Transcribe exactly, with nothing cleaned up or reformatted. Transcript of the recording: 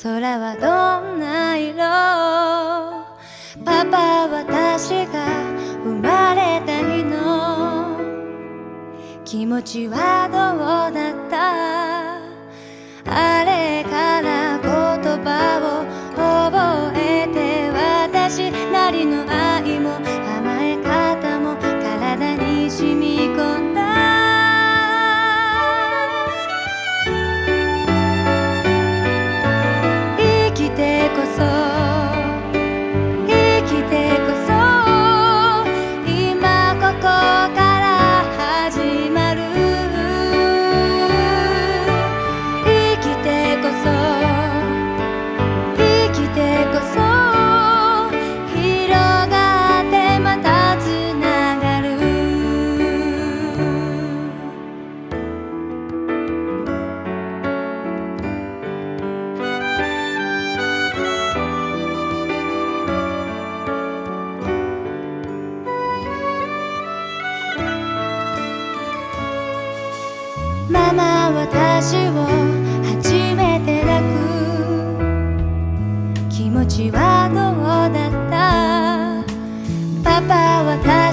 空はどんな色？パパ、私が生まれた日の気持ちはどうだった？あれから言葉を覚えて、私なりの愛も甘え方も体に染み込んだ。生きてこそ生きてこそ今ここから始まる。生きてこそ生きてこそ広がってまたつながる。ママ、私を初めて抱く気持ちはどうだった？パパ、私